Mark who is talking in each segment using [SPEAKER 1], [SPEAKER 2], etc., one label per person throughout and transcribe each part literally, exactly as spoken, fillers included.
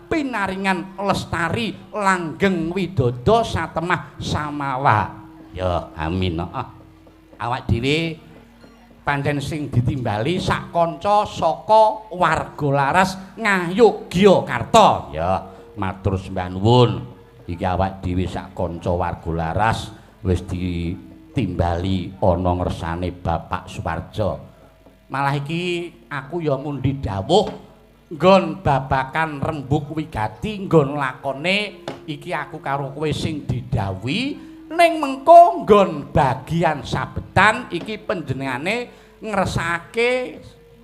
[SPEAKER 1] pinaringan lestari langgeng widodo satemah samawa. Ya amin. Heeh. Awak dhewe pancen sing ditimbali sak kanca saka warga laras Ngayogyakarta. Ya matur sembah nuwun. Iki awak dhewe sak kanca warga laras wis ditimbali ana ngersane Bapak Suparjo. Malah iki aku ya mundi dawuh nggon babakan rembug wigati nggon lakone iki aku karo kowe sing didhawuhi ning mengko nggon bagian sabetan iki panjenengane ngersakake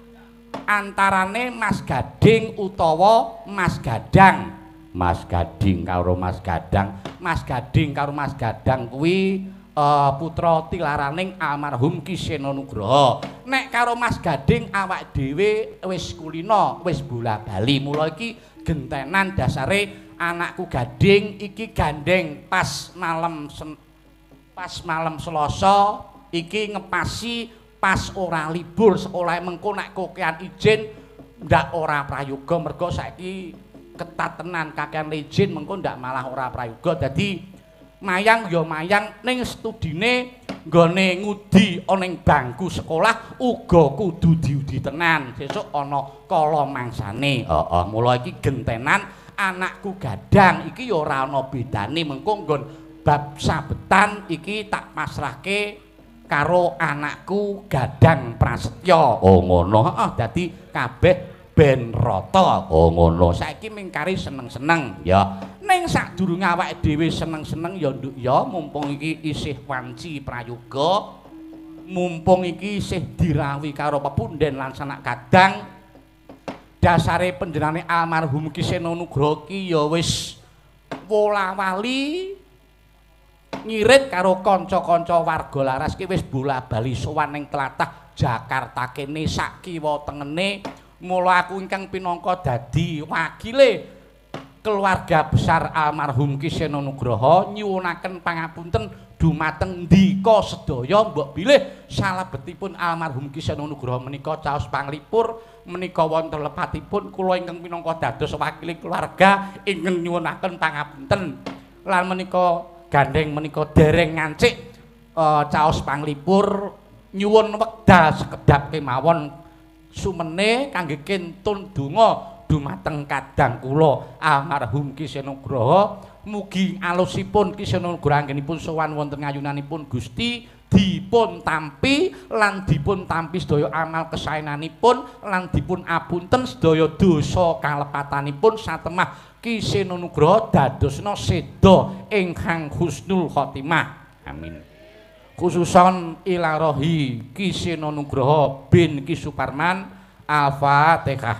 [SPEAKER 1] antarane Mas Gading utawa Mas Gadang. Mas Gading karo Mas Gadang, Mas Gading karo Mas Gadang kuwi Uh, putra tilaraning almarhum Ki Seno Nugroho. Nek karo Mas Gading awak dhewe wis kulina, wis bola-bali. Mula iki gentenan dasare anakku Gading iki gandeng pas malam pas malam Selasa iki ngepasi pas ora libur sekolah mengko nek kokean izin ndak ora prayoga mergo saiki ketat tenan kakean izin mengko ndak malah ora prayoga. Dadi mayang ya mayang ning studine nggone ngudi ana ing bangku sekolah uga kudu diudi tenan sesuk ana kala mangsane. Heeh, mula iki gentenan anakku Gadang iki ya ora ana bedane mengko nggon bab sabetan iki tak pasrahke karo anakku Gadang Prasetyo. Oh ngono. Heeh, dadi kabeh ben rata. Oh ngono. Saiki mingkari seneng-seneng ya. Ning sadurunge awake dhewe seneng-seneng ya nduk ya mumpung iki isih wanci prayoga. Mumpung iki isih dirawi karo pepunden lan sanak Gadang. Dasare panjenengane almarhum Ki Seno Nugroho ki ya wis wola-wali ngirit karo kanca-kanca warga laras ki wis bola-bali sowan ning tlatah Jakarta kene sak kiwa tengene. Mula aku ingkang pinangka dadi wakile keluarga besar almarhum Ki Seno Nugroho nyuwunaken pangapunten dumateng ndika sedaya mbok bilih salebetipun almarhum Ki Seno Nugroho menika caos panglipur menika wonten lepatipun kula ingkang pinangka dados wakile keluarga ingkang nyuwunaken pangapunten lan menika gandeng menika dereng ngancik uh, caos panglipur nyuwun wekdal sekedap kemawon sumene kangge kentun donga dumateng kadang kula almarhum Ki Seno Nugroho mugi alusipun Ki Seno Nugroho anggenipun sowan wonten ngayunanipun Gusti dipun tampi lan dipun tampi sedaya amal kesaenanipun lan dipun apunten sedaya dosa kalepatanipun satemah Ki Seno Nugroho dadosna seda ingkang husnul khotimah. Amin. Khususon ilarohi Ki Seno Nugroho bin Ki Suparman. Al-Fatihah.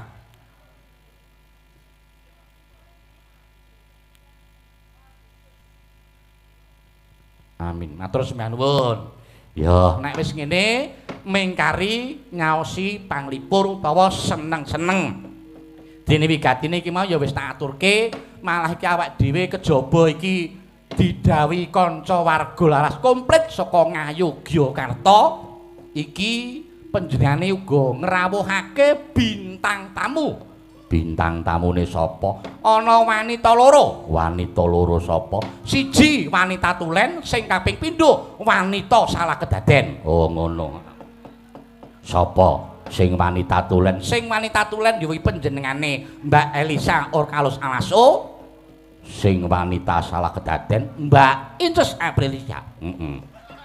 [SPEAKER 1] Amin. Matur sembah nuwun. Ya, nek wis ngene mingkari ngaosi panglipur utawa seneng-seneng. Dene wigatine iki mau ya wis tak aturke, malah iki awak dhewe kejaba iki didhawuhi kanca warga laras komplit saka Ngayogyakarta iki panjenengane uga ngrawuhake bintang tamu. Bintang tamune sapa? Ana wanita loro. Wanita loro sapa? Siji wanita tulen, sing kaping pindho wanita salah kedaden. Oh ngono. Sapa sing wanita tulen? Sing wanita tulen ya panjenengane Mbak Elisa Orkalus Alaso. Sing wanita salah kedaden Mbak Inces Aprilia. Heeh.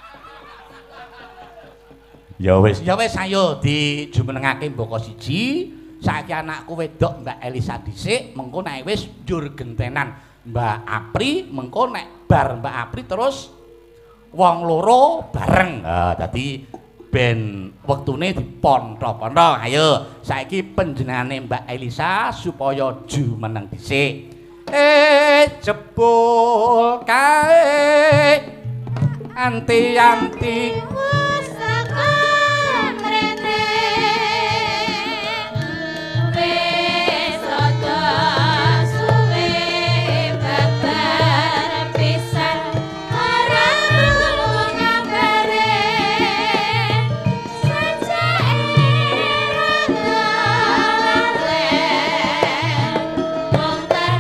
[SPEAKER 1] Ya wis, ya wis ayo dijumenengake mboko siji. Saiki anakku wedok Mbak Elisa dhisik, mengko nek wis njur gentenan Mbak Apri, mengko nek bar Mbak Apri terus wong loro bareng. Ha, dadi ben wektune dipontho-pontho. Ayo, saiki panjenengane Mbak Elisa supaya jumeneng dhisik. Eh jebul kae anti-anti
[SPEAKER 2] Wong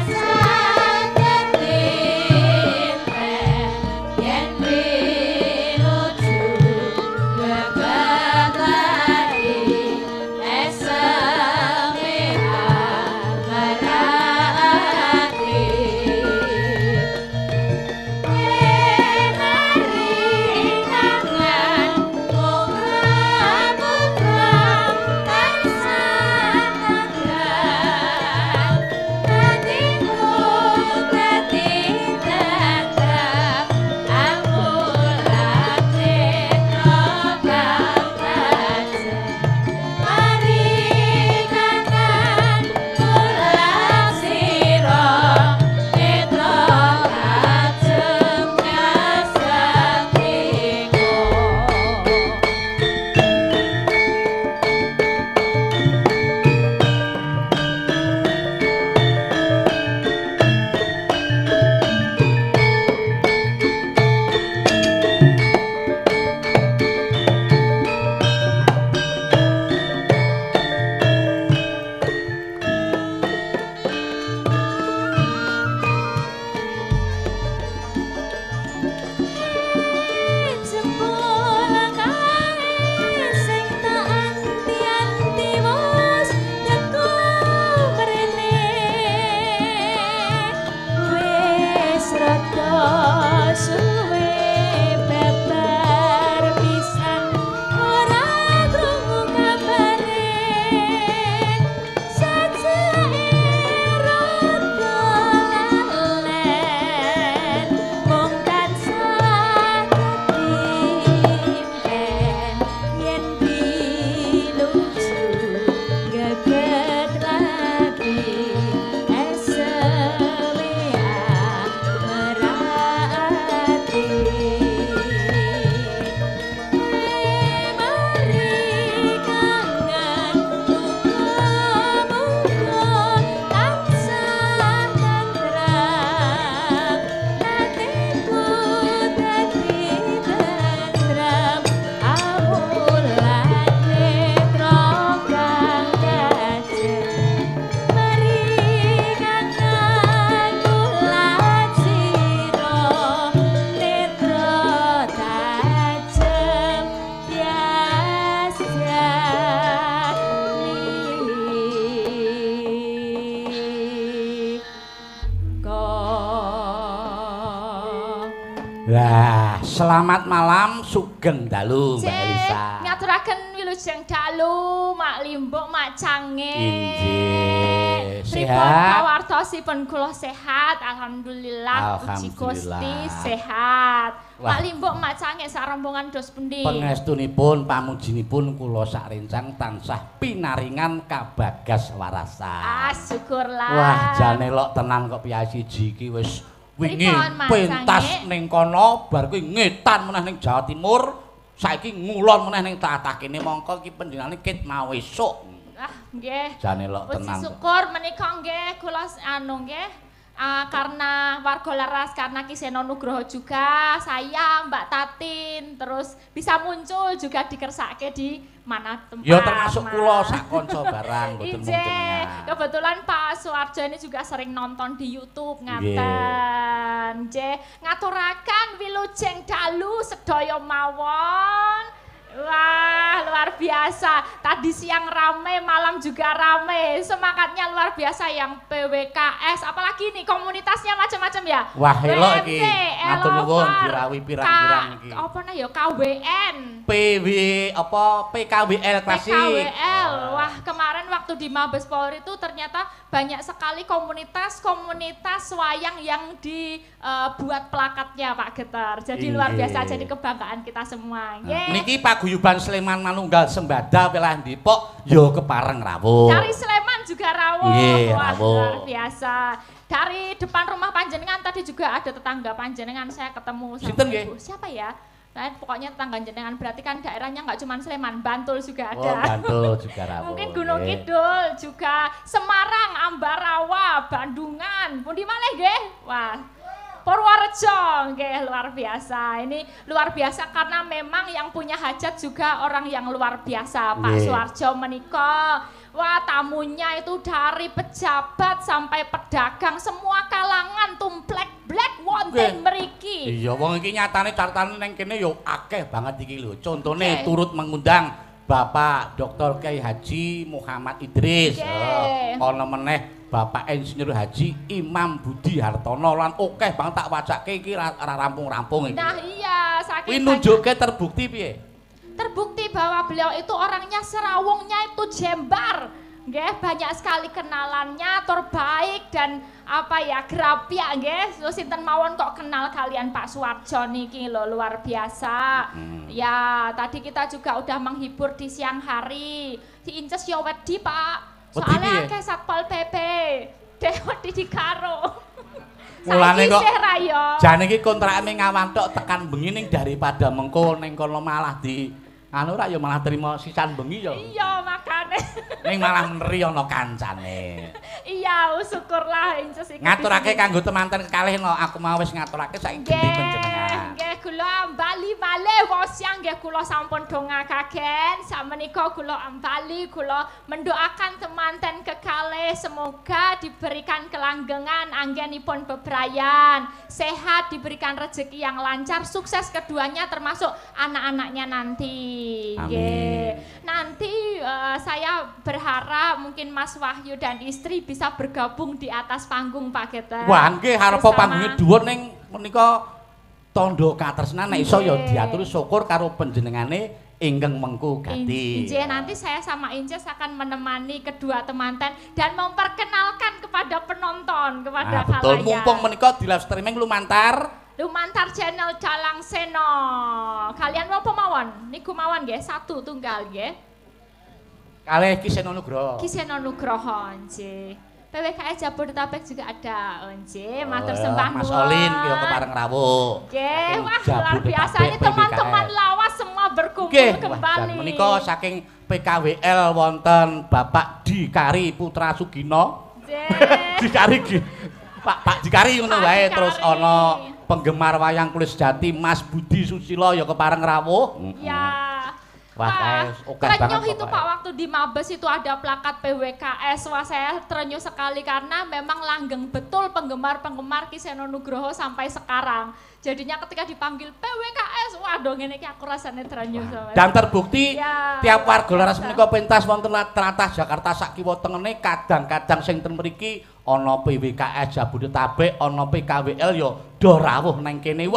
[SPEAKER 1] Lah, selamat malam Sugeng Dalu Mbak Elisa.
[SPEAKER 2] Ngaturaken wilujeng dalu Mak Limbuk Mak Cange.
[SPEAKER 1] Inggih.
[SPEAKER 2] Pripun
[SPEAKER 1] Sehat.
[SPEAKER 2] pawartosipun kula sehat, alhamdulillah, puji Gusti sehat.
[SPEAKER 1] Wah.
[SPEAKER 2] Mak Limbuk Mak Cange sak rombongan dos pundi?
[SPEAKER 1] Pangestunipun pamujinipun kula sak rencang tansah pinaringan kabagas warasan.
[SPEAKER 2] Ah, syukurlah.
[SPEAKER 1] Wah, jane lok tenan kok piyai siji iki wis wingi
[SPEAKER 2] Pripun, Mas
[SPEAKER 1] pentas
[SPEAKER 2] Sange?
[SPEAKER 1] ning kono bar kuwi ngetan meneh ning Jawa Timur, saiki ngulon meneh ning tlatah kene mongko iki panjenengane kit mau esuk.
[SPEAKER 2] Ah, nggih.
[SPEAKER 1] Jane lok
[SPEAKER 2] Puji
[SPEAKER 1] tenan. kok.
[SPEAKER 2] syukur menika nggih kula anu nggih. Ah, karena warga laras, karena Kiseno Nugroho juga, saya Mbak Tatin, terus bisa muncul juga dikersake di mana tempat.
[SPEAKER 1] Ya termasuk
[SPEAKER 2] Mas.
[SPEAKER 1] kula sak kanca barang mboten mung
[SPEAKER 2] Ije,
[SPEAKER 1] jenengan.
[SPEAKER 2] kebetulan Pak Suwarjo ini juga sering nonton di YouTube
[SPEAKER 1] Nggih.
[SPEAKER 2] ngaten. Nggih, ngaturaken wilujeng dalu sedaya mawon. Wah, luar biasa. Tadi siang rame, malam juga rame. Semangatnya luar biasa yang P W K S. Apalagi nih komunitasnya macam-macam ya.
[SPEAKER 1] Wah, elok iki.
[SPEAKER 2] W M T,
[SPEAKER 1] Matur nuwun
[SPEAKER 2] Elovar,
[SPEAKER 1] dirawi pirang-pirang
[SPEAKER 2] K-
[SPEAKER 1] iki.
[SPEAKER 2] Apa nah ya K W N.
[SPEAKER 1] P W apa P K W L klasik.
[SPEAKER 2] P K W L. Wah, kemarin waktu di Mabes Polri itu ternyata banyak sekali komunitas-komunitas wayang yang dibuat plakatnya Pak Getar. Jadi luar
[SPEAKER 1] Inggih.
[SPEAKER 2] biasa, jadi kebanggaan kita semua. Nggih.
[SPEAKER 1] Niki paguyuban Sleman Manunggal Sembada wilayah Depok yo kepareng rawuh.
[SPEAKER 2] Dari Sleman juga rawuh.
[SPEAKER 1] Nggih,
[SPEAKER 2] Wah,
[SPEAKER 1] rawuh.
[SPEAKER 2] luar biasa. Dari depan rumah panjenengan tadi juga ada tetangga panjenengan, saya ketemu sama
[SPEAKER 1] Sinten nggih?
[SPEAKER 2] ibu. Siapa ya? Nah, pokoknya tetangga jenengan, berarti kan daerahnya nggak cuma Sleman, Bantul juga
[SPEAKER 1] Oh,
[SPEAKER 2] ada.
[SPEAKER 1] Bantul juga rawuh.
[SPEAKER 2] Mungkin Gunung
[SPEAKER 1] nggih.
[SPEAKER 2] Kidul juga, Semarang, Ambarawa, Bandungan, pundi malih nggih? Wah, Purworejo, nggih, luar biasa. Ini luar biasa karena memang yang punya hajat juga orang yang luar biasa, Pak
[SPEAKER 1] Nggih.
[SPEAKER 2] Suwarjo menika. Wah, tamunya itu dari pejabat sampai pedagang, semua kalangan tumplek black wonten
[SPEAKER 1] Nggih.
[SPEAKER 2] mriki.
[SPEAKER 1] Iya, wong iki nyatane cartane ning kene yo akeh banget iki lho. Contone
[SPEAKER 2] Oke.
[SPEAKER 1] turut mengundang Bapak Doktor Kiai Haji Muhammad Idris.
[SPEAKER 2] Oke.
[SPEAKER 1] Eh, Ana meneh Bapak Insinyur Haji Imam Budi Hartono lan akeh banget tak wacake iki ra ra rampung-rampung iki.
[SPEAKER 2] Nah, iya, saking
[SPEAKER 1] Kuwi
[SPEAKER 2] banyak-
[SPEAKER 1] nunjukke terbukti piye?
[SPEAKER 2] terbukti bahwa beliau itu orangnya serawungnya itu jembar. Nggih, banyak sekali kenalannya, terbaik dan apa ya, grapia nggih. Terus sinten mawon kok kenal kalian Pak Suwarjo niki lho, luar biasa.
[SPEAKER 1] Hmm.
[SPEAKER 2] Ya, tadi kita juga udah menghibur di siang hari. Di Inces yo wedi, Pak.
[SPEAKER 1] Wedi
[SPEAKER 2] Soalnya
[SPEAKER 1] piye?
[SPEAKER 2] akeh Satpol P P. Deh wedi dikaro.
[SPEAKER 1] Mulane
[SPEAKER 2] Saiki
[SPEAKER 1] kok
[SPEAKER 2] isih ra yo.
[SPEAKER 1] jane iki kontrakane ngawantok tekan bengi ning daripada mengko ning kono malah di anu ra ya malah trimo sisan bengi ya.
[SPEAKER 2] Iya, makane.
[SPEAKER 1] Ning malah neri ana kancane.
[SPEAKER 2] Iya, syukurlah Inces iki.
[SPEAKER 1] Ngaturake kanggo temanten kekalih no, aku mau wis ngaturake saiki gendhi
[SPEAKER 2] Nggih,
[SPEAKER 1] panjenengan.
[SPEAKER 2] nggih kula bali malih wosiang nggih kula sampun dongakaken. Sakmenika kula ambali kula mendoakan temanten kekalih semoga diberikan kelanggengan anggenipun bebrayan, sehat, diberikan rezeki yang lancar, sukses keduanya termasuk anak-anaknya nanti.
[SPEAKER 1] Amin.
[SPEAKER 2] Nggih. Nanti eh, saya berharap mungkin Mas Wahyu dan istri bisa bergabung di atas panggung Pak Geter.
[SPEAKER 1] Wah, nggih harepa
[SPEAKER 2] Bersama-
[SPEAKER 1] panggunge dhuwur ning menika tondo katresnan nek iso ya
[SPEAKER 2] Nggih.
[SPEAKER 1] diatur syukur karo panjenengane ingkang mengku gati.
[SPEAKER 2] Inje, nanti saya sama Inces akan menemani kedua temanten dan memperkenalkan kepada penonton, kepada
[SPEAKER 1] Nah, betul
[SPEAKER 2] khalayak.
[SPEAKER 1] mumpung menika di live streaming lumantar.
[SPEAKER 2] Lumantar channel Dalang Seno. Kalian mau pemawon? Niku mawon nggih, satu tunggal nggih.
[SPEAKER 1] Kalih Kiseno Nugroho.
[SPEAKER 2] Kiseno Nugroho nggih. P W K S Jabodetabek juga ada nggih. Matur
[SPEAKER 1] Oh,
[SPEAKER 2] sembah
[SPEAKER 1] Mas
[SPEAKER 2] nuwun.
[SPEAKER 1] Olin ki kepareng rawuh.
[SPEAKER 2] Nggih,
[SPEAKER 1] Saking
[SPEAKER 2] wah luar
[SPEAKER 1] Jabodetabek
[SPEAKER 2] biasa ini
[SPEAKER 1] P W K S.
[SPEAKER 2] teman-teman lawas semua berkumpul
[SPEAKER 1] Nggih, wah,
[SPEAKER 2] kembali.
[SPEAKER 1] jan menika saking P K W L wonten Bapak Dikari Putra Sugino.
[SPEAKER 2] Nggih.
[SPEAKER 1] Dikari ki. Pak Pak Dikari ngono
[SPEAKER 2] Pak
[SPEAKER 1] wae
[SPEAKER 2] Dikari.
[SPEAKER 1] terus ana penggemar wayang kulit sejati Mas Budi Susilo ya kepareng rawuh.
[SPEAKER 2] Ya.
[SPEAKER 1] Wah,
[SPEAKER 2] Wah,
[SPEAKER 1] guys, oke
[SPEAKER 2] terenyuh
[SPEAKER 1] banget
[SPEAKER 2] itu
[SPEAKER 1] pokoknya.
[SPEAKER 2] Pak waktu di Mabes itu ada plakat P W K S. Wah, saya terenyuh sekali karena memang langgeng betul penggemar-penggemar Kiseno Nugroho sampai sekarang. Jadinya ketika dipanggil P W K S, waduh ngene iki aku rasane terenyuh sama.
[SPEAKER 1] Dan terbukti
[SPEAKER 2] Ya,
[SPEAKER 1] tiap warga
[SPEAKER 2] luar
[SPEAKER 1] laras
[SPEAKER 2] biasa.
[SPEAKER 1] menika pentas wonten tlatah Jakarta sak kiwa tengene kadang-kadang sing ten mriki ana P W K S Jabodetabek, ana P K W L ya do rawuh nang kene. Wah,
[SPEAKER 2] Yeah.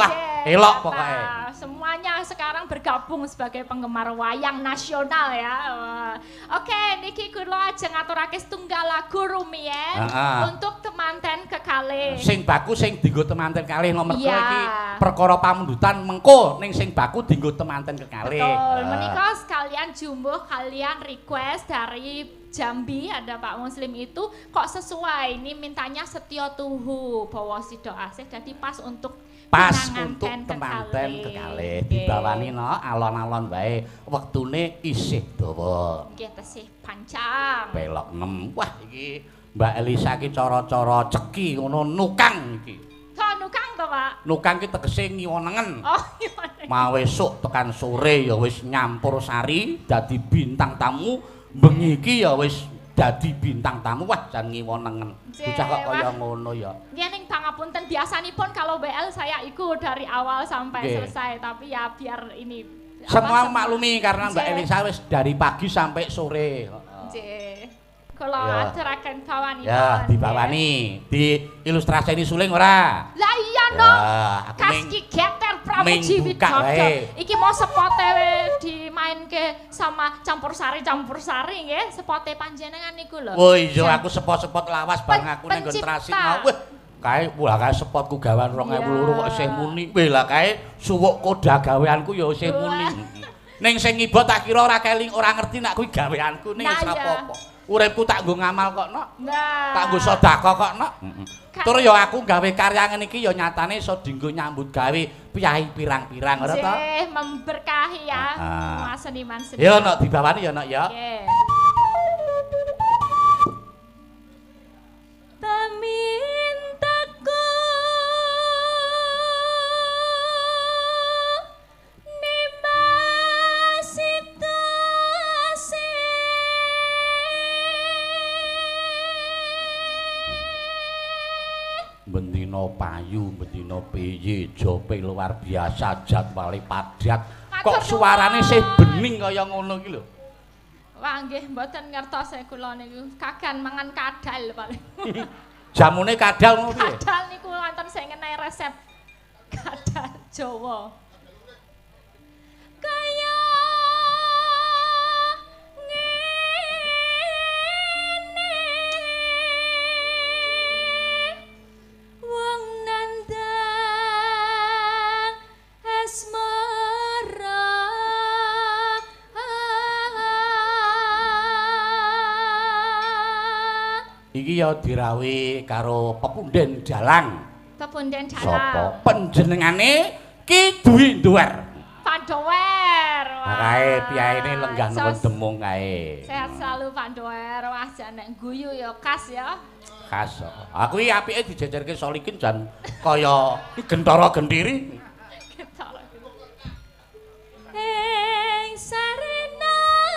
[SPEAKER 1] Elok pokoknya.
[SPEAKER 2] Semuanya sekarang bergabung sebagai penggemar wayang nasional ya. Oke, niki kula ajeng ngaturake setunggal lagu rumiyin untuk temanten kekalih.
[SPEAKER 1] Sing baku sing dienggo temanten kalih nomor dua iki perkara pamundutan mengko ning sing baku dienggo temanten kekalih.
[SPEAKER 2] Betul. Menika sekalian jumbuh kalian request dari Jambi ada Pak Muslim itu kok sesuai ini mintanya Setyo Tuhu bawa sido asih jadi pas untuk
[SPEAKER 1] pas untuk temanten kekalih dibawani no alon-alon wae wektune isih dawa
[SPEAKER 2] nggih tesih panjang
[SPEAKER 1] belok enam wah iki Mbak Elisa iki cara-cara ceki ngono nukang iki
[SPEAKER 2] to nukang to Pak
[SPEAKER 1] nukang ki tegese ngiwonengen
[SPEAKER 2] oh ngiwonengen
[SPEAKER 1] mau esuk tekan sore ya wis nyampur sari dadi bintang tamu bengi iki ya wis dadi bintang tamu wah jan ngiwonengen bocah kok kaya ngono ya
[SPEAKER 2] nggih ning pangapunten biasanipun kalau B L saya ikut dari awal sampai okay. selesai tapi ya biar ini
[SPEAKER 1] semua apa, maklumi karena Mbak Elisa wis dari pagi sampai sore
[SPEAKER 2] nggih kula aturaken bawani
[SPEAKER 1] ya dibawani di ilustrasi ini suling ora
[SPEAKER 2] lah iya no kaski geter Pramuji Widodo iki mau sepote dimainke sama campur sari campur sari nggih sepote panjenengan niku lho
[SPEAKER 1] oh iya aku sepot-sepot lawas bareng aku ning kontrasi wah kae wah kae sepotku gawan rong ewu loro kok isih muni weh lah kae suwuk koda gaweanku ya isih muni ning sing ngiba tak kira ora keling ora ngerti nek kuwi gaweanku ning wis apa-apa uripku tak nggo ngamal kok nok nah. tak nggo sedekah kok nok heeh tur ya aku gawe karya ngene iki ya nyatane iso dienggo nyambut gawe piyai pirang-pirang ora to nggih
[SPEAKER 2] memberkahi ya Mas seniman seniman
[SPEAKER 1] ya nok dibawani ya nok ya
[SPEAKER 2] nggih pamintaku
[SPEAKER 1] bendina payu, bendina piye, jope luar biasa, jadwale padat. Kok suarane sih bening kaya ngono iki lho.
[SPEAKER 2] Wah nggih mboten ngertos kula niku. Kagan mangan kadal paling.
[SPEAKER 1] Jamune kadal ngono piye?
[SPEAKER 2] Kadal niku wonten sing ngenehi resep kadal Jawa. Kaya
[SPEAKER 1] iki ya dirawi karo pepunden dalang.
[SPEAKER 2] Pepunden dalang.
[SPEAKER 1] Sapa? Panjenengane Ki Dwi Nduwer.
[SPEAKER 2] Pak Nduwer.
[SPEAKER 1] Nah, kae piyaine lenggah nuwun demung kae.
[SPEAKER 2] Sehat selalu Pak Nduwer. Wah jan nek guyu ya khas ya.
[SPEAKER 1] Khas. Aku iki apike dijejerke Solikin jan kaya Gentara Gentiri.
[SPEAKER 2] Gentara. Ing sarena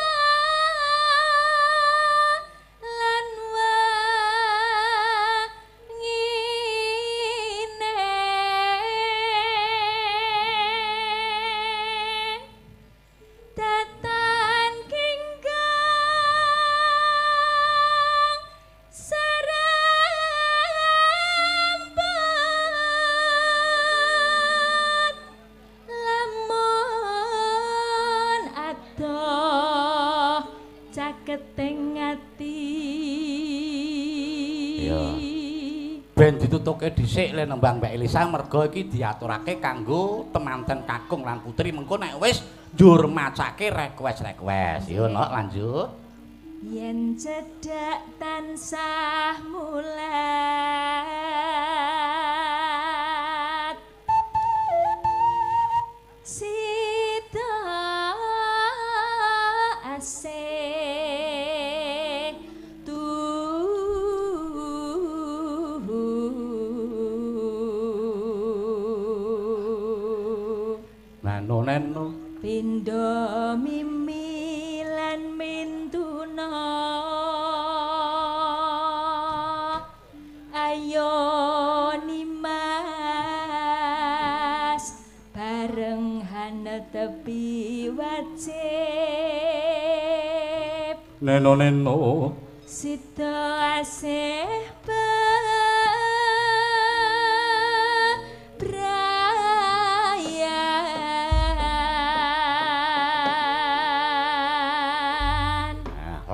[SPEAKER 1] ben ditutuke dhisik le nembang Mbak Elisa merga iki diaturake kanggo temanten kakung lan putri mengko nek wis njur macake request-request. Yo nok lanjut.
[SPEAKER 2] Yen cedhak tansah mulat sida asih
[SPEAKER 1] nano
[SPEAKER 2] pindho mimi lan mintuna ayo nimas bareng hana tepi wajib
[SPEAKER 1] neno neno
[SPEAKER 2] sida asih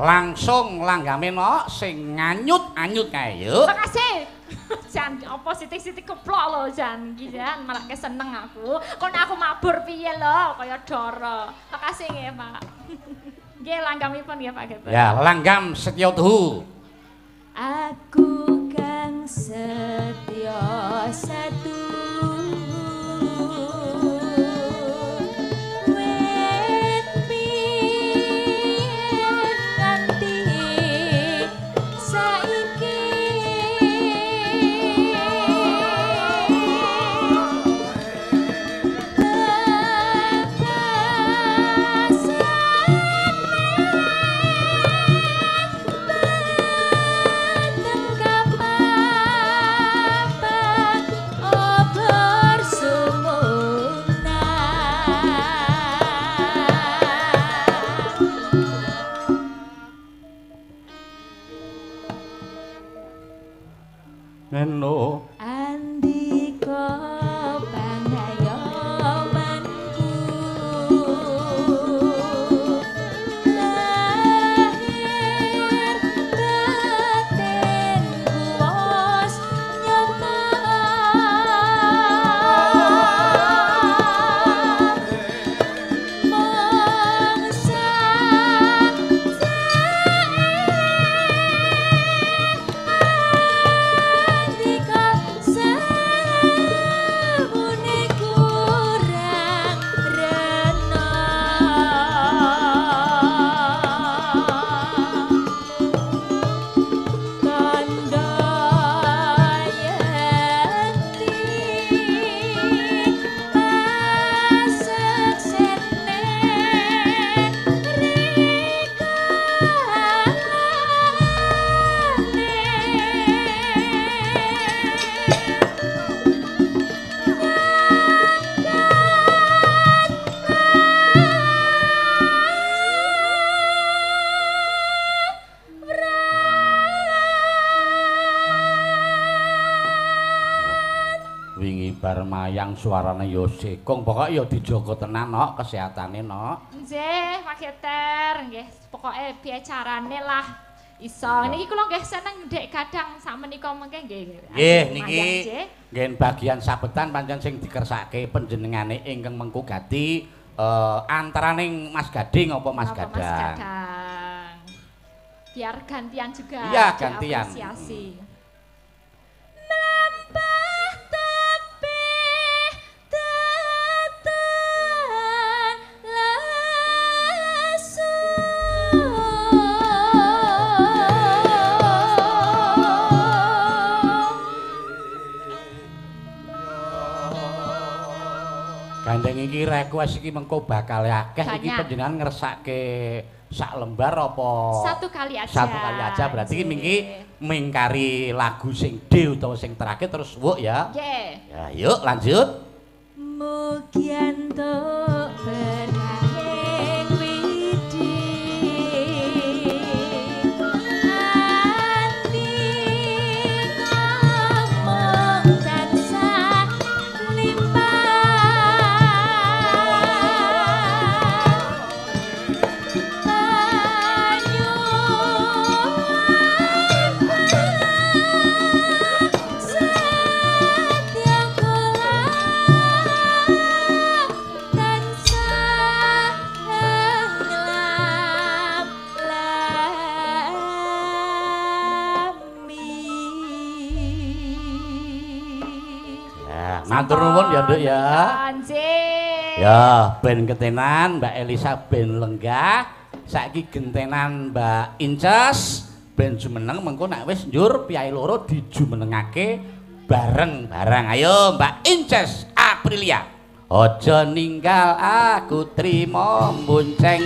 [SPEAKER 1] langsung langgame no sing nganyut-anyut kae yuk.
[SPEAKER 2] Makasih. Jan apa sithik-sithik keplok lho Jan iki Jan malah seneng aku. Kon aku mabur piye lho kaya dara. Makasih nggih Pak. Nggih langgamipun ya Pak Geten.
[SPEAKER 1] Ya langgam Setya Tuhu.
[SPEAKER 2] Aku kang setya satu
[SPEAKER 1] Neno
[SPEAKER 2] andika pangayomanku lahir batinku wis nyata mangsa
[SPEAKER 1] mayang suarane yo sekong pokoke yo dijaga tenan no kesehatane no.
[SPEAKER 2] Nggih Pak Geter nggih pokoke piye carane lah iso niki kula nggih seneng ndek kadang sakmenika mengke nggih.
[SPEAKER 1] Nggih niki nggih bagian sabetan pancen sing dikersake panjenengane ingkang mengku gati uh, antaraning Mas Gading apa Mas Gadang. Mas
[SPEAKER 2] Gadang. Biar gantian juga.
[SPEAKER 1] Iya gantian.
[SPEAKER 2] Apresiasi.
[SPEAKER 1] Gandeng iki request iki mengko bakal akeh iki panjenengan ngersake sak lembar apa
[SPEAKER 2] satu kali aja.
[SPEAKER 1] Satu kali aja berarti iki mingki mingkari lagu sing D utawa sing terakhir terus wuk ya.
[SPEAKER 2] Nggih.
[SPEAKER 1] Ya yuk lanjut.
[SPEAKER 2] Mugian tok berkahing widi ati ngomong tansah
[SPEAKER 1] matur nuwun ya Nduk ya. Ya, ben ketenan Mbak Elisa ben lenggah. Saiki gentenan Mbak Inces ben jumeneng mengko nek wis njur piyai loro dijumenengake bareng-bareng. Ayo Mbak Inces Aprilia. Aja ninggal aku trimo mbonceng.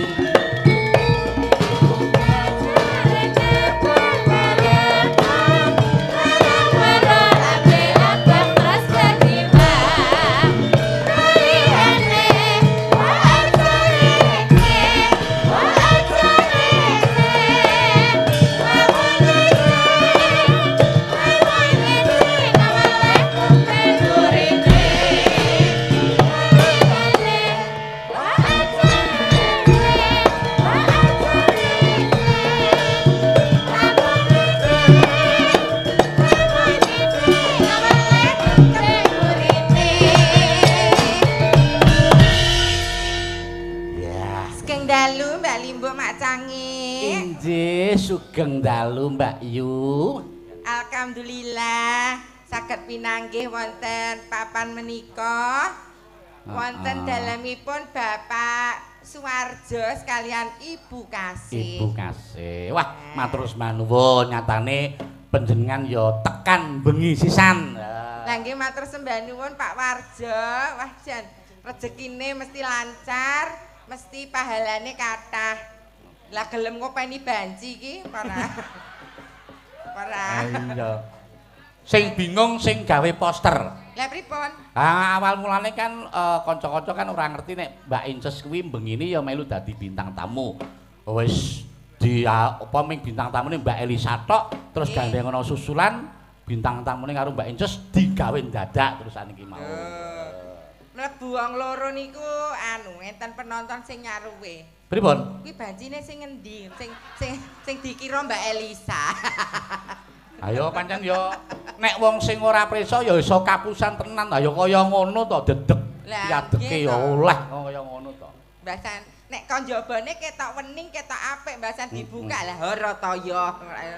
[SPEAKER 3] Wangi.
[SPEAKER 1] Inggih, sugeng dalu Mbak Yu.
[SPEAKER 3] Alhamdulillah saged pinanggih wonten papan menika. Wonten dalemipun Bapak Suwarjo sekalian Ibu Kasih.
[SPEAKER 1] Ibu Kasih. Wah, matur manuwun nyatane panjenengan ya tekan bengi sisan.
[SPEAKER 3] Lah nggih matur sembah nuwun Pak Warjo. Wah jan rezekine mesti lancar, mesti pahalane kathah. Lah gelem ngopeni banci iki ora. Ora.
[SPEAKER 1] Iya. Sing bingung sing gawe poster.
[SPEAKER 3] Lah pripun?
[SPEAKER 1] Ah, awal mulane kan uh, kanca-kanca kan ora ngerti nek Mbak Inces kuwi bengine ya melu dadi bintang tamu. Wis di uh, apa ming bintang tamune Mbak Elisa tok terus
[SPEAKER 3] yeah.
[SPEAKER 1] gandeng ana susulan bintang tamune karo Mbak Inces digawe dadak terusan iki mau.
[SPEAKER 3] Mlebu wong loro niku anu enten penonton sing nyaruwe.
[SPEAKER 1] Pripun?
[SPEAKER 3] Kuwi bancine sing ngendi? Sing sing sing dikira Mbak Elisa.
[SPEAKER 1] Ayo pancen yo nek wong sing ora prisa ya iso kapusan tenan. Ayo kaya ngono to dedeg. Yadeke ya oleh kaya ngono to.
[SPEAKER 3] Mbasan nek kon jabane ketok wening ketok apik mbasan dibuka lah ora toyo.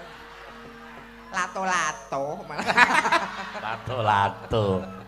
[SPEAKER 3] Lato-lato malah.
[SPEAKER 1] Lato-lato.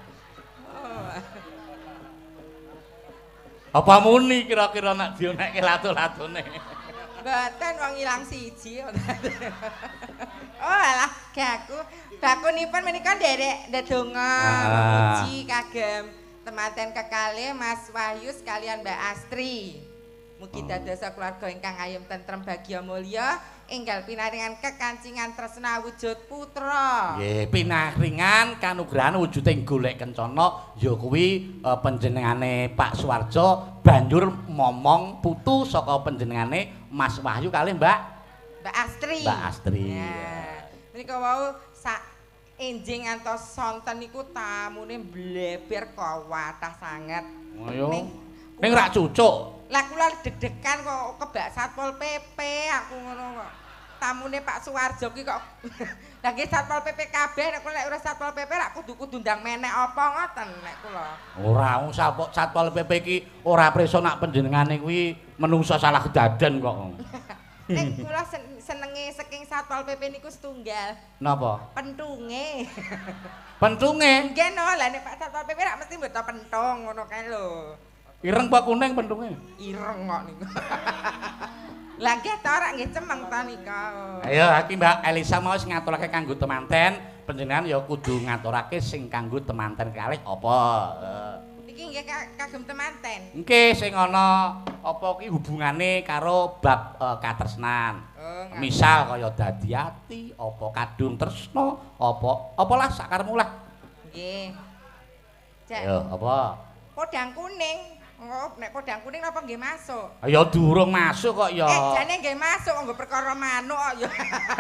[SPEAKER 1] Apa muni kira-kira nek dionekke lato-latone?
[SPEAKER 3] Mboten wong ilang siji. Oh alah gaku. Bakunipun menika nderek ndedonga muji kagem temanten kekalih Mas Wahyu sekalian Mbak Astri. Mugi dadosa keluarga ingkang ayem tentrem bagya mulya enggal pinaringan kekancingan tresna wujud putra.
[SPEAKER 1] Nggih, pinaringan kanugrahan wujuding golek kencana ya kuwi uh, panjenengane Pak Suwarjo banjur momong putu saka panjenengane Mas Wahyu kalih Mbak
[SPEAKER 3] Mbak Astri.
[SPEAKER 1] Mbak Astri.
[SPEAKER 3] Ya. Menika wau sak enjing antos sonten niku tamune bleber kawathah sanget.
[SPEAKER 1] Ayo. Ning rak cucuk.
[SPEAKER 3] Lah kula deg-degan kok kebak Satpol P P aku ngono kok. Tamune Pak Suwarjo ki kok. Lah nggih Satpol P P kabeh nek kula ora Satpol P P rak kudu-kudu ndang menek apa ngoten nek kula.
[SPEAKER 1] Ora wong Satpol P P iki ora prisa nak panjenengane kuwi menungsa salah kedaden kok.
[SPEAKER 3] Nek kula senenge saking Satpol P P niku setunggal.
[SPEAKER 1] Napa?
[SPEAKER 3] Pentunge.
[SPEAKER 1] Pentunge?
[SPEAKER 3] Nggih no, lah nek Pak Satpol P P rak mesti mboten pentung ngono kae lho.
[SPEAKER 1] Ireng apa kuning pentunge?
[SPEAKER 3] Ireng kok niku. Lah nggih to rak nggih cemeng to nika.
[SPEAKER 1] Ayo iki Mbak Elisa mau sing ngaturake kanggo temanten, panjenengan ya kudu ngaturake sing kanggo temanten kalih apa.
[SPEAKER 3] Niki nggih kagem temanten.
[SPEAKER 1] Nggih sing ana apa ki hubungane karo bab uh, katresnan.
[SPEAKER 3] Oh,
[SPEAKER 1] misal kaya dadi ati, apa kadung tresna, apa apalah sakarepmu lah.
[SPEAKER 3] Nggih. Cek.
[SPEAKER 1] Ayo apa?
[SPEAKER 3] Podang kuning. Oh, nek podang kuning apa nggih masuk?
[SPEAKER 1] Ya durung masuk kok ya.
[SPEAKER 3] Eh, jane nggih masuk nggo perkara manuk kok ya.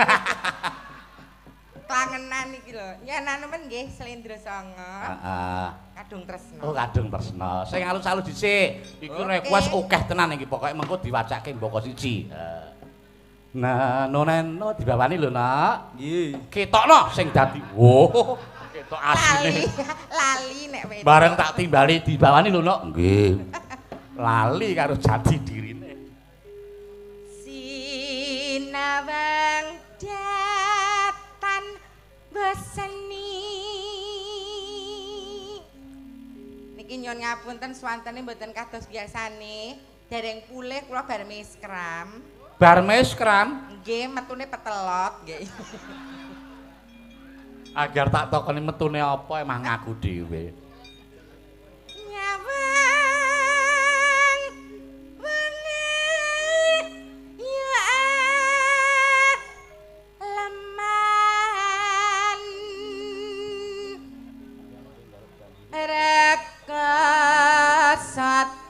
[SPEAKER 3] Klangenan iki lho. Nyenan men nggih Slendra Sanga.
[SPEAKER 1] Heeh.
[SPEAKER 3] Kadung tresna.
[SPEAKER 1] Oh, kadung tresna. Sing alus-alus dhisik. Iku request akeh tenan iki. Pokoke mengko diwacake mboko siji. Nah, noneno dibawani lho, Nak.
[SPEAKER 4] Nggih.
[SPEAKER 1] Ketokno sing dadi. Wo, ketok asline.
[SPEAKER 3] Lali nek wedok.
[SPEAKER 1] Bareng tak timbali dibawani lho, Nak. Nggih. Lali karo jati dirine.
[SPEAKER 3] Sinawang datan beseni. Niki nyuwun ngapunten swantene mboten kados biasane. Dereng pulih kula bar miskram.
[SPEAKER 1] Bar miskram?
[SPEAKER 3] Nggih, metune petelot nggih.
[SPEAKER 1] Agar tak takoni metune apa emang ngaku dhewe.
[SPEAKER 3] Nyawang wengi ya leman rekasat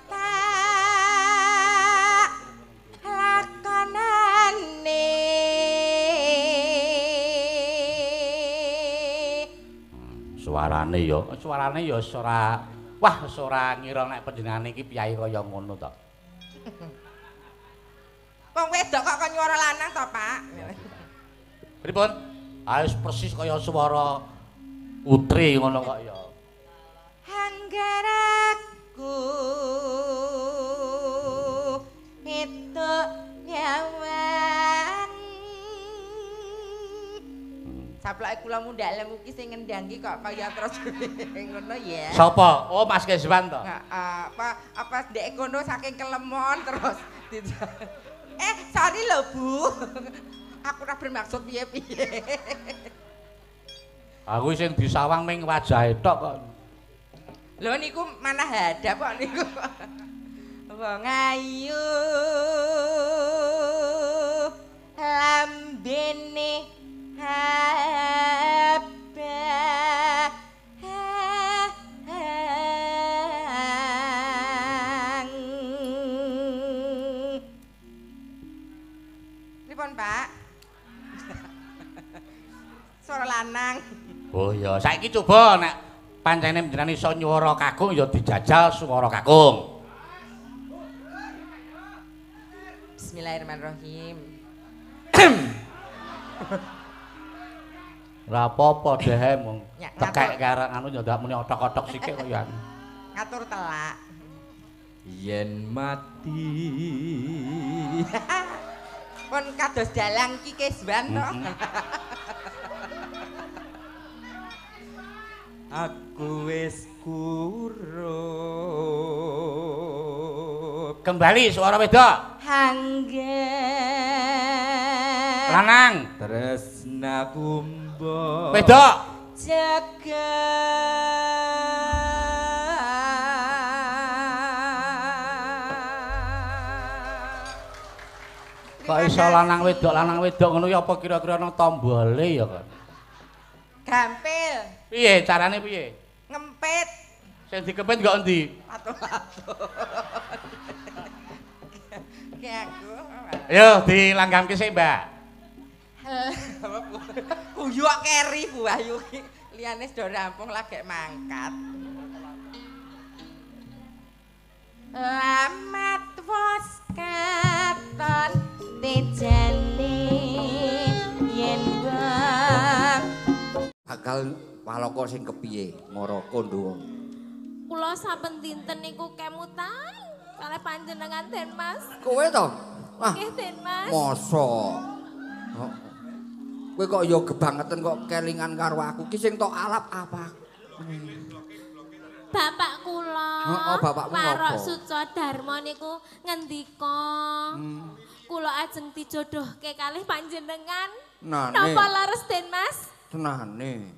[SPEAKER 1] Suarane ya, suarane ya ora wah ora ngira nek panjenengane iki piyai kaya ngono to.
[SPEAKER 3] Wong wedok kok kok nyuara lanang to, Pak?
[SPEAKER 1] Pripun? Ah wis persis kaya swara putri ngono kok ya.
[SPEAKER 3] Hanggaraku itu ya awan. Saploke kula mundhak lemu ki sing ngendhangi kok kaya terus ngono ya.
[SPEAKER 1] Sapa? Oh Mas Keswan to.
[SPEAKER 3] Nah, apa apa ndek kono saking kelemon terus. Eh, sorry lho Bu. Aku ora bermaksud piye-piye.
[SPEAKER 1] Aku sing disawang ming wajahe tok kok.
[SPEAKER 3] Lho niku manah hadap kok niku. Wong ayu lambene abah pripun Pak? Suara lanang.
[SPEAKER 1] Oh ya, saiki coba nek pancene jenengan iso nyuwara kakung ya dijajal swara kakung.
[SPEAKER 3] Bismillahirrahmanirrahim.
[SPEAKER 1] Ora apa-apa dhewe mung
[SPEAKER 3] Ya,
[SPEAKER 1] tekek karo anu ya ndak muni otok-otok sithik kok ya.
[SPEAKER 3] Ngatur telak.
[SPEAKER 4] Yen mati
[SPEAKER 3] Pun kados dalang ki Keswan to.
[SPEAKER 4] aku wis kurup.
[SPEAKER 1] Kembali suara wedok.
[SPEAKER 3] Hanggen
[SPEAKER 1] Lanang.
[SPEAKER 4] Tresna kumba
[SPEAKER 1] Wedok.
[SPEAKER 3] jaga
[SPEAKER 1] Kok iso lanang wedok lanang wedok ngono ya apa kira-kira nang tombole ya kok.
[SPEAKER 3] gampil
[SPEAKER 1] Piye carane piye?
[SPEAKER 3] ngempit
[SPEAKER 1] Sing dikepit kok endi?
[SPEAKER 3] atuh-atuh ki aku
[SPEAKER 1] Ayo dilanggamke sik, Mbak.
[SPEAKER 3] kuyuk keri Bu Ayu ki liyane sudah rampung lagi mangkat. Lamat wos katon tejane yen bang
[SPEAKER 5] bakal palaka sing kepiye mara kondo.
[SPEAKER 6] Kula saben dinten niku kemutan kalih panjenengan Den Mas.
[SPEAKER 5] Kowe to? Wah,
[SPEAKER 6] Nggih Den Mas.
[SPEAKER 5] mosok. Oh. Kowe kok ya gebangeten kok kelingan karo aku ki sing tok alap apa?
[SPEAKER 6] Bapak kula.
[SPEAKER 5] Heeh, bapakmu
[SPEAKER 6] Warok
[SPEAKER 5] apa?
[SPEAKER 6] Suco Darmo niku ngendika.
[SPEAKER 5] Hmm.
[SPEAKER 6] Kula ajeng dijodohke kalih panjenengan.
[SPEAKER 5] Nah,
[SPEAKER 6] Napa leres Den Mas?
[SPEAKER 5] tenane.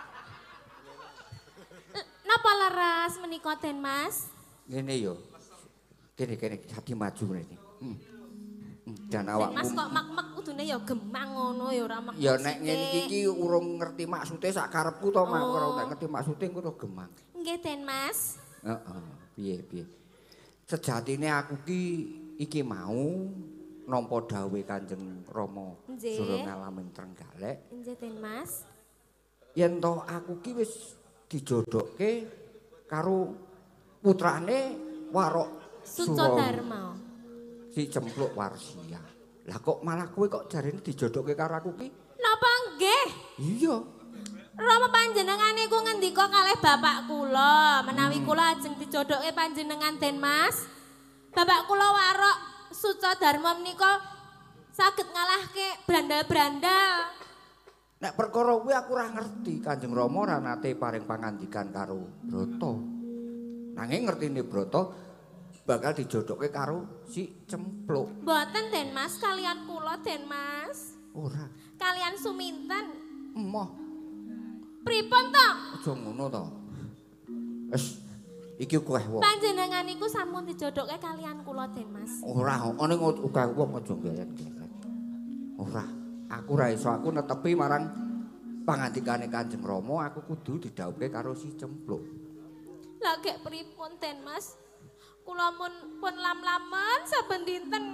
[SPEAKER 6] Napa leres menika Den Mas?
[SPEAKER 5] Ngene yo. Kene kene hati maju ngene. Hmm. Hmm, Dan
[SPEAKER 6] Den
[SPEAKER 5] awakmu.
[SPEAKER 6] Mas kok mak-mak kudune ya gemang ngono ya ora mak.
[SPEAKER 5] Ya nek ngene iki iki urung ngerti maksude sak karepku to, Mak. Ora
[SPEAKER 6] Oh.
[SPEAKER 5] nek ngerti maksude engko to gemang.
[SPEAKER 6] Nggih Den Mas.
[SPEAKER 5] Heeh, piye piye. Sejatine aku ki iki mau nampa dawuhe Kanjeng Rama
[SPEAKER 6] Nggih.
[SPEAKER 5] Surangalaming Trenggalek
[SPEAKER 6] Nggih Den Mas.
[SPEAKER 5] yen to aku ki wis dijodohke karo putrane Warok
[SPEAKER 6] Suco
[SPEAKER 5] Suro-
[SPEAKER 6] Darmo.
[SPEAKER 5] si Cempluk Warsia. Lah kok malah kowe kok jarene dijodohke karo aku ki?
[SPEAKER 6] Napa nggih?
[SPEAKER 5] Iya.
[SPEAKER 6] Rama panjenengan niku ngendika kalih bapak kula menawi kula ajeng dijodohke panjenengan Den Mas. Bapak kula Warok Suco Darmo menika saged ngalahke brandal-brandal.
[SPEAKER 5] Nek perkara kuwi aku ora ngerti. Kanjeng Rama ora nate paring pangandikan karo Brata. Nanging ngertine Brata bakal dijodohke karo si Cempluk.
[SPEAKER 6] Mboten Den Mas kalian kula Den Mas.
[SPEAKER 5] Ora.
[SPEAKER 6] Kalian Suminten.
[SPEAKER 5] Emoh,
[SPEAKER 6] Pripun to?
[SPEAKER 5] aja ngono to. Wis iki kowe wong.
[SPEAKER 6] Panjenengan niku sampun dijodohke kalian kula Den Mas.
[SPEAKER 5] Ora, ana uga wong aja geret-geret. Ora. Aku ora iso aku netepi marang pangandikane Kanjeng Rama, aku kudu didhawuhke karo si Cempluk.
[SPEAKER 6] Lah gek pripun Den Mas? Kula mun pun lam-laman saben dinten.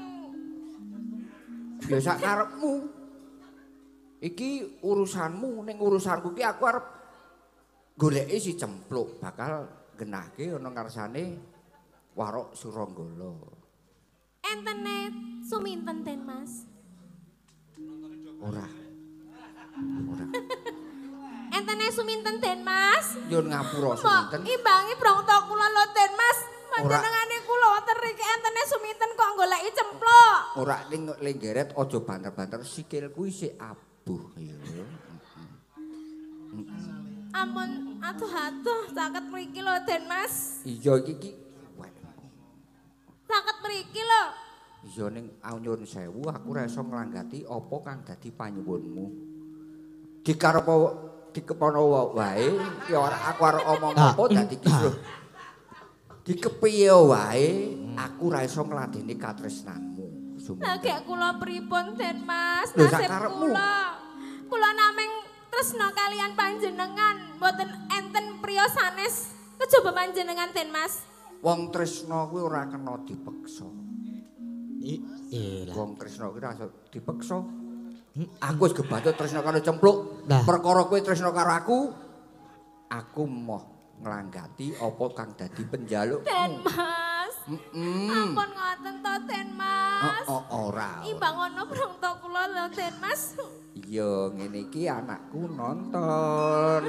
[SPEAKER 5] Ya sak karepmu. Iki urusanmu, ning urusanku ki aku arep goleki si Cempluk, bakal genahke ana ngarsane Warok Suranggala.
[SPEAKER 6] Entene Suminten Den Mas.
[SPEAKER 5] Ora. Ora.
[SPEAKER 6] Entene Suminten Den Mas.
[SPEAKER 5] Nyun ngapura
[SPEAKER 6] Mbok
[SPEAKER 5] Suminten.
[SPEAKER 6] imbangi brongto kula lho Den Mas. Panjenengane kula wonten mriki entene suminten kok goleki cempluk.
[SPEAKER 5] Ora ning lenggeret aja banter-banter sikilku isih abuh ya.
[SPEAKER 6] Ampun, atuh-atuh, sakit mriki lho, Den Mas.
[SPEAKER 5] Iya iki iki.
[SPEAKER 6] Sakit mriki lho.
[SPEAKER 5] Iya ning nyuwun sewu aku ora iso nglanggati apa kang dadi panyuwunmu. Dikarepa dikepono wae ya ora aku arep omong apa dadi iki lho. Dikepiye wae aku ora iso ngladeni katresnanmu.
[SPEAKER 6] Lah gek kula pripun Den Mas?
[SPEAKER 5] Lho,
[SPEAKER 6] Nasib
[SPEAKER 5] sakarepmu.
[SPEAKER 6] kula. Kula nameng tresna kalian panjenengan, mboten enten priya sanes kejaba panjenengan Den Mas.
[SPEAKER 5] Wong tresna kuwi ora kena dipeksa.
[SPEAKER 7] Iya.
[SPEAKER 5] Wong tresna kuwi ora iso dipeksa. Aku wis gebatut tresna karo cempluk. Perkara kowe tresna karo aku, aku moh nglanggati apa kang dadi penjalukmu.
[SPEAKER 6] Den Mas.
[SPEAKER 5] Heeh.
[SPEAKER 6] Ampun ngoten to Den Mas.
[SPEAKER 5] Oh, ora.
[SPEAKER 6] Imbang ngono prangta kula lho Den Mas.
[SPEAKER 5] Iya, ngene iki anakku nonton.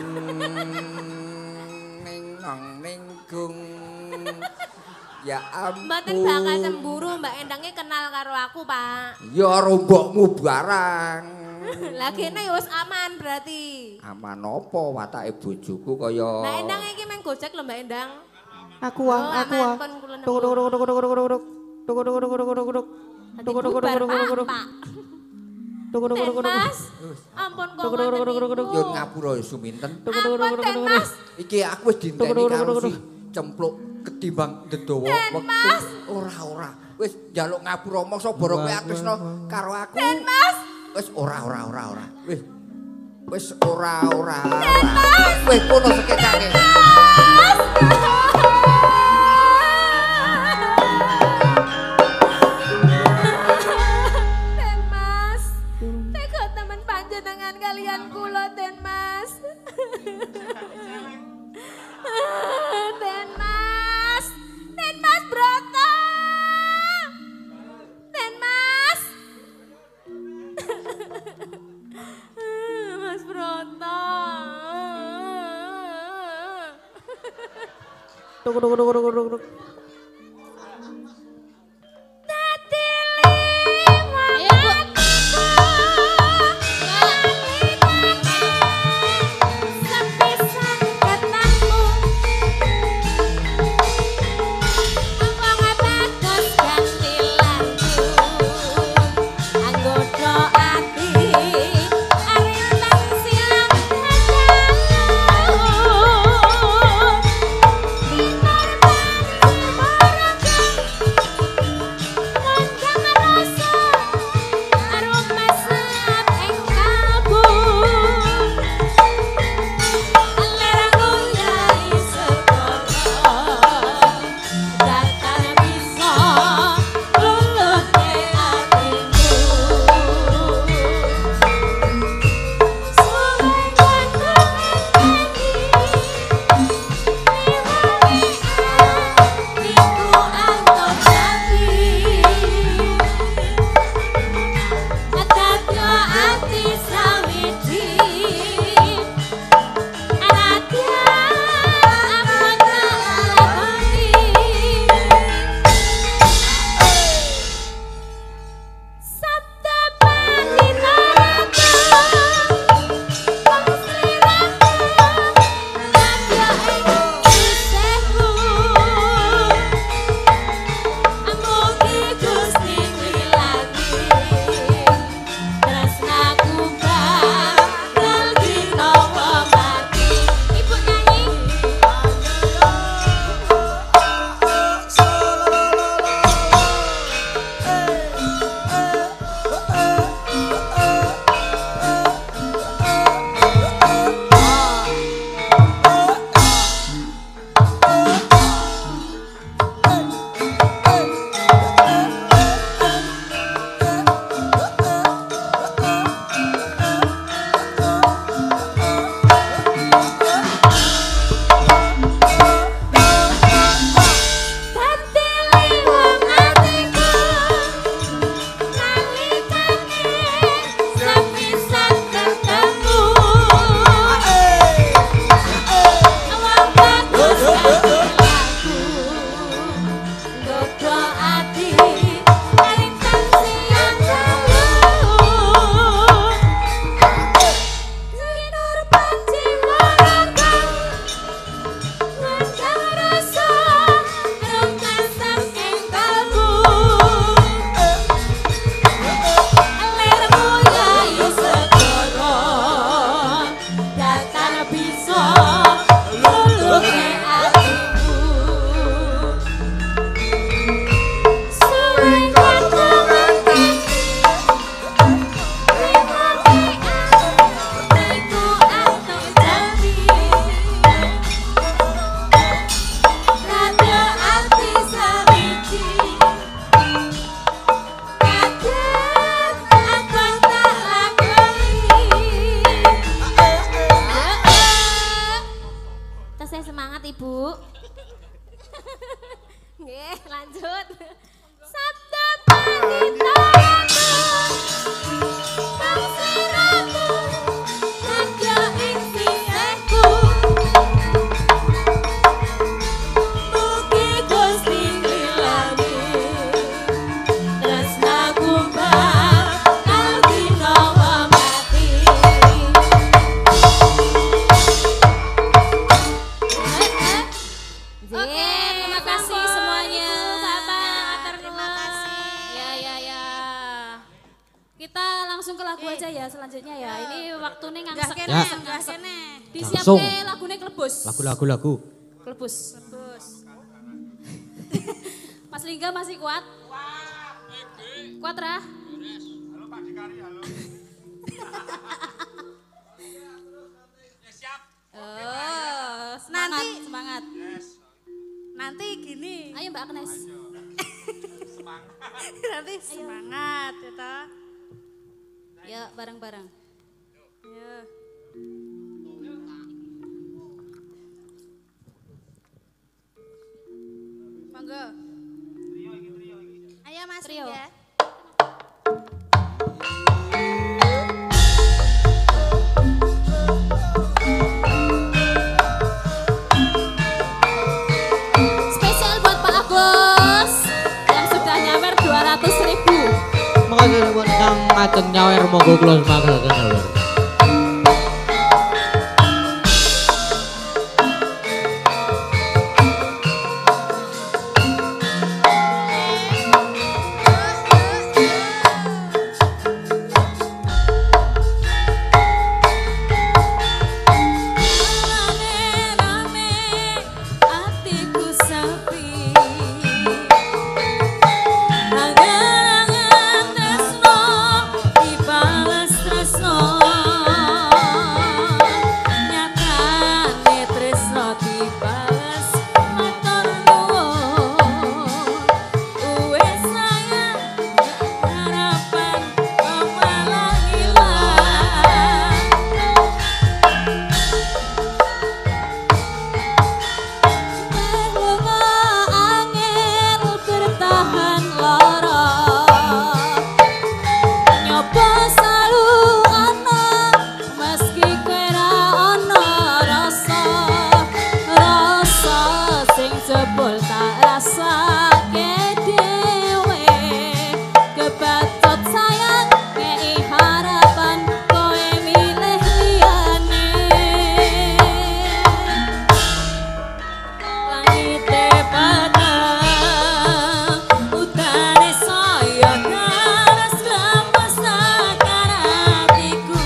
[SPEAKER 5] Ning nang ning gung. Ya ampun.
[SPEAKER 6] Mboten bakal cemburu Mbak Endangnya kenal karo aku, Pak.
[SPEAKER 5] Ya rombokmu barang.
[SPEAKER 6] Lah kene ya wis aman berarti.
[SPEAKER 5] Aman apa watake bojoku kaya
[SPEAKER 6] Mbak Endang iki meng gojek lho Mbak Endang.
[SPEAKER 7] Aku ah,
[SPEAKER 6] Oh,
[SPEAKER 7] aku
[SPEAKER 6] aman
[SPEAKER 7] ah.
[SPEAKER 6] pun kula nemu.
[SPEAKER 7] Tuk tuk tuk tuk tuk tuk tuk tuk. Tuk tuk tuk tuk tuk tuk tuk.
[SPEAKER 6] Tadi
[SPEAKER 7] Tuk tuk tuk
[SPEAKER 6] bubar,
[SPEAKER 7] tuk tuk tuk tuk.
[SPEAKER 6] Pak.
[SPEAKER 7] Tuk tuk tuk
[SPEAKER 6] Den
[SPEAKER 7] tuk tuk.
[SPEAKER 6] Mas. Ampun kok
[SPEAKER 7] Tuk tuk tuk tuk tuk tuk.
[SPEAKER 6] ngoten
[SPEAKER 5] yo
[SPEAKER 6] niku.
[SPEAKER 5] ngapura ya suminten.
[SPEAKER 7] Tuk tuk tuk tuk
[SPEAKER 6] Ampun
[SPEAKER 7] tuk
[SPEAKER 6] Den
[SPEAKER 7] tuk.
[SPEAKER 6] Mas.
[SPEAKER 5] Iki aku wis dinteni karo si cempluk ketimbang dedawa wektu. Ora ora. Wis njaluk ngapura mongso boro kowe atresna karo aku.
[SPEAKER 6] Den Mas.
[SPEAKER 5] Wis ora ora ora ora. Wis wis ora ora. Wis kono sekecake.
[SPEAKER 6] Den Mas. Tega temen panjenengan kalian kula Den Mas. Den Mas. Den Mas Broto. Den Mas. Mas Broto.
[SPEAKER 7] Tuk tuk tuk tuk tuk tuk.
[SPEAKER 6] Dadi lima sepisan ketemu Wong bagus ganti lanjut anggodo ati arintang silang dalu Bu. Nggih, lanjut. Sabda panitamu Bang sliramu Raja ing sisihku Mugi Gusti ngilangi tresnaku bakal dinawa mati. Oke, terima kasih semuanya. Bapak, terima kasih. Ya, ya, ya. Kita langsung ke lagu aja ya selanjutnya ya. Ini waktunya ngangsek.
[SPEAKER 7] Ya.
[SPEAKER 6] Disiapke lagune klebus.
[SPEAKER 7] Lagu-lagu lagu.
[SPEAKER 6] Klebus. Klebus. Mas Lingga masih kuat? Kuat, Ra?
[SPEAKER 1] Halo Pak Dikari, halo. Siap.
[SPEAKER 6] Oh, semangat,
[SPEAKER 8] Nanti-
[SPEAKER 6] semangat.
[SPEAKER 8] Nanti gini.
[SPEAKER 6] Ayo Mbak Agnes.
[SPEAKER 8] Nanti semangat ya toh.
[SPEAKER 6] Ya, bareng-bareng.
[SPEAKER 8] Ya. Monggo. Ayo Mas
[SPEAKER 6] Trio.
[SPEAKER 8] ya.
[SPEAKER 6] Spesial buat Pak Agus yang sudah nyawer dua ratus ribu.
[SPEAKER 7] Makasih buat kang ngajeng nyawer monggo kula semangat nyawer.
[SPEAKER 6] Rame-rame hatiku sepi. Angan-angan tresno dibales tresno. Nyatane tresno dibales matur nuwun. Wis sayang harapan malah ilang. Lunga angin bertahan lara. Nyoba selalu ana meski kira ana rasa. Rasa sing jebul tak rasake dhewe. Kebacut sayang ngei harapan kowe milih liyane. Langite padang, udane saya garas lemes tekan hatiku.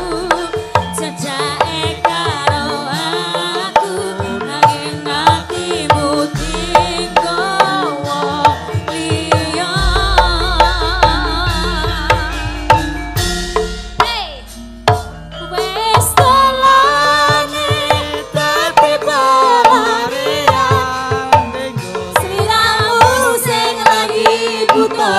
[SPEAKER 6] Jejake karo aku, nanging hatimu digowo liya. Hey! Wes telane tapi pelarian sliramu sing lagi buta.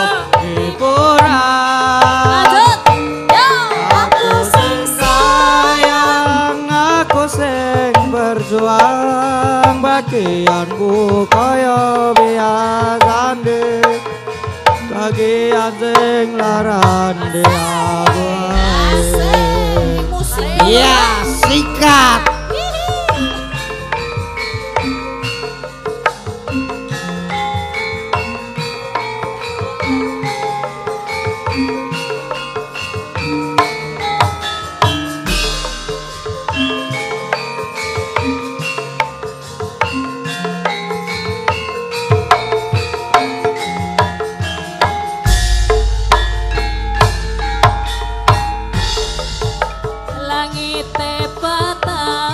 [SPEAKER 6] Lanjut, yo aku sing
[SPEAKER 7] sayang aku sing berjuang bagianku kaya biasane bagian sing larane aku
[SPEAKER 6] asik musik.
[SPEAKER 7] ya sikat
[SPEAKER 6] Langite petang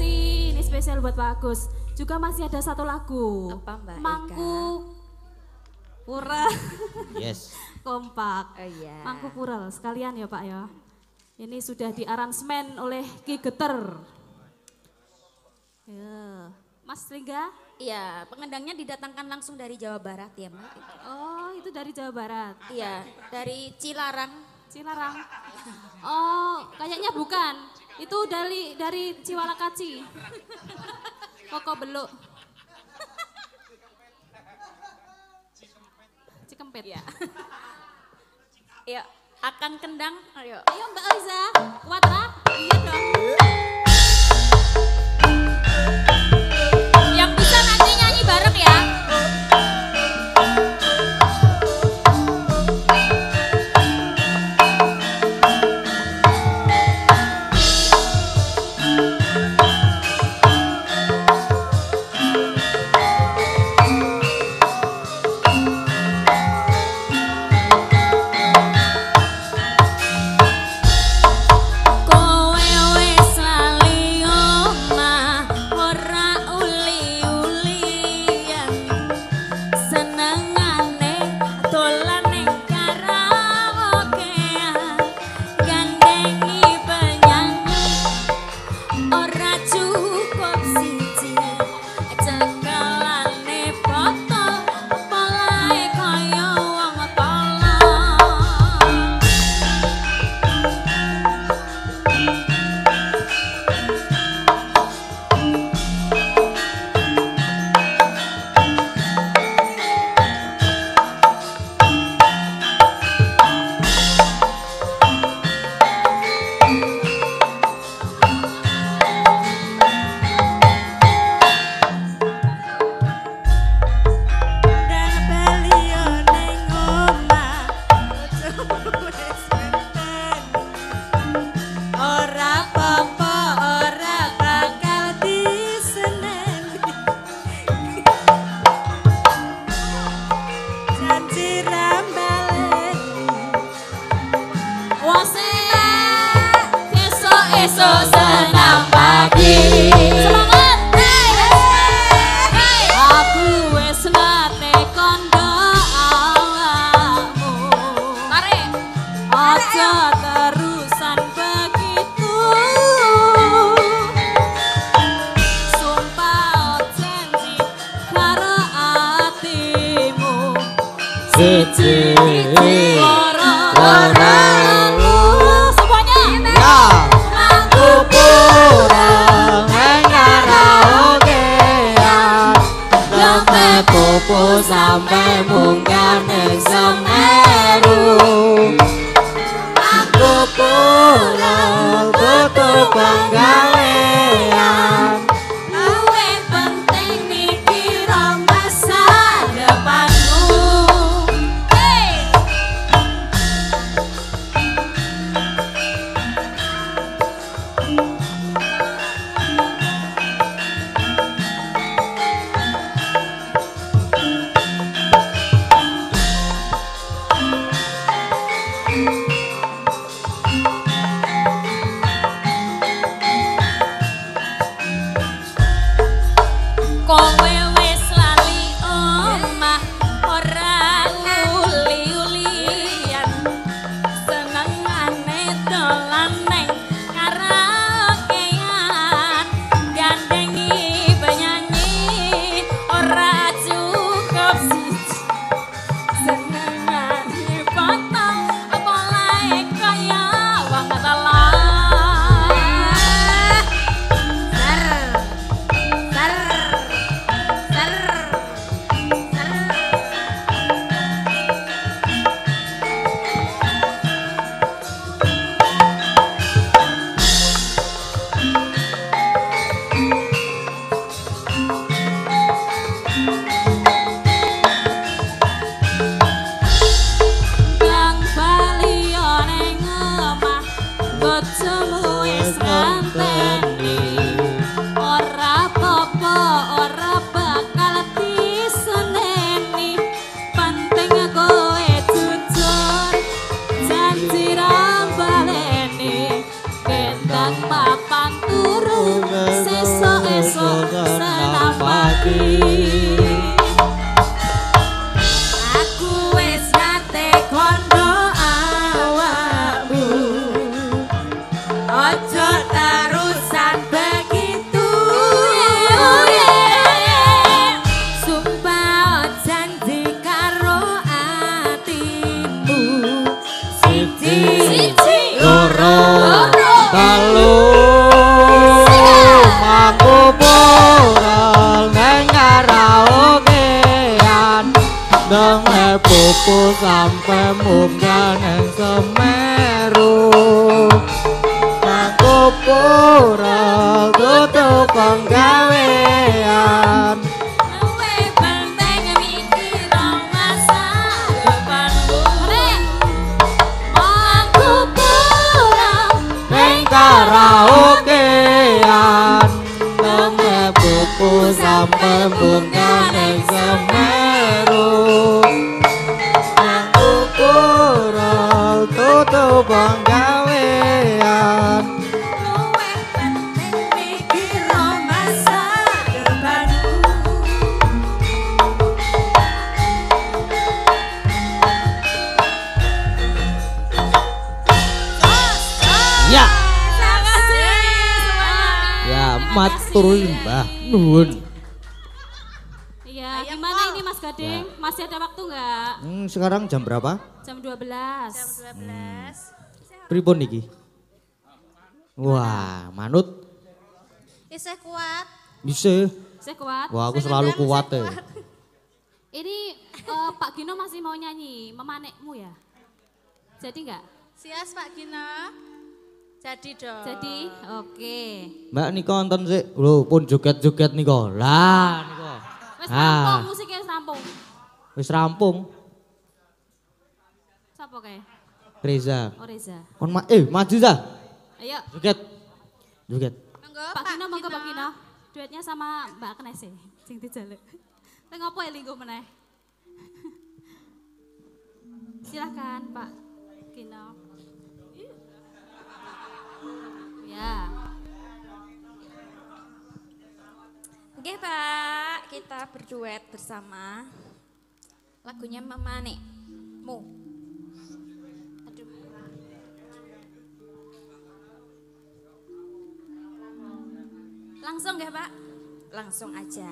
[SPEAKER 9] Lesti, ini spesial buat Pak Agus. Juga masih ada satu lagu.
[SPEAKER 10] Apa Mbak Eka?
[SPEAKER 9] Mangku Pura.
[SPEAKER 7] Yes.
[SPEAKER 9] Kompak.
[SPEAKER 10] Oh iya.
[SPEAKER 9] Mangku Pura sekalian ya Pak ya. Ini sudah diaransemen oleh Ki Geter. Ya. Mas Ringga?
[SPEAKER 10] Iya, pengendangnya didatangkan langsung dari Jawa Barat ya Mbak.
[SPEAKER 9] Oh itu dari Jawa Barat?
[SPEAKER 10] Iya, dari Cilarang.
[SPEAKER 9] Cilarang? Oh kayaknya bukan, itu dari dari Ciwalakaci. Koko Beluk. Cikempet.
[SPEAKER 10] Ya. Iya, akan kendang, ayo.
[SPEAKER 9] Ayo Mbak Liza, kuat lah? Iya dong.
[SPEAKER 10] Yang bisa nanti nyanyi bareng ya.
[SPEAKER 6] Sampai munggah ning Semeru aku pulang tutur penggawean luwih penting mikir masa depanmu. Hey!
[SPEAKER 10] Kowe wis lali omah ora uli-ulian senengane dolan ning karaokean gandengi penyanyi ora cukup siji senengane foto apa lae kaya wong telah
[SPEAKER 7] pupu sampe munggah nang Semeru aku pura kudu penggawean
[SPEAKER 10] Luwe penting mikir masa depanmu Aku pura
[SPEAKER 7] ning karaokean nang pupu sampe munggah nang Semeru aku pura kudu penggawean
[SPEAKER 10] Luwe penting mikir masa depanmu
[SPEAKER 7] ya
[SPEAKER 10] Terima kasih semuanya.
[SPEAKER 7] ya matur Mbah nuwun.
[SPEAKER 9] Iya, gimana ini Mas Gading? Masih ada waktu nggak?
[SPEAKER 7] Hmm, sekarang jam berapa?
[SPEAKER 9] Jam dua belas.
[SPEAKER 10] Jam dua belas.
[SPEAKER 7] Pripun iki? Wah, manut
[SPEAKER 8] Isih kuat.
[SPEAKER 7] bisa.
[SPEAKER 9] Saya kuat.
[SPEAKER 7] Wah, aku selalu kuat ya.
[SPEAKER 9] Ini eh, Pak Gino masih mau nyanyi, memanekmu ya? Jadi nggak?
[SPEAKER 8] Sias Pak Gino. Jadi dong.
[SPEAKER 9] Jadi, oke.
[SPEAKER 7] Mbak Niko nonton sih, lho pun joget-joget Niko. Lah Niko.
[SPEAKER 9] Wes
[SPEAKER 7] Ah.
[SPEAKER 9] rampung, musiknya wes rampung.
[SPEAKER 7] Wis rampung.
[SPEAKER 9] Siapa kayak?
[SPEAKER 7] Reza.
[SPEAKER 9] Oh Reza.
[SPEAKER 7] Kon ma eh maju Za.
[SPEAKER 9] Ayo,
[SPEAKER 7] Joget. Joget.
[SPEAKER 8] Monggo
[SPEAKER 9] Pak Gino, monggo Pak Gino. Duetnya sama Mbak Knes e, sing dijaluk. Teng apa ya linggo meneh? Silakan Pak Gino. Ya.
[SPEAKER 10] Oke Pak, kita berduet bersama lagunya Memanekmu. Aduh. Langsung ya Pak? Langsung aja.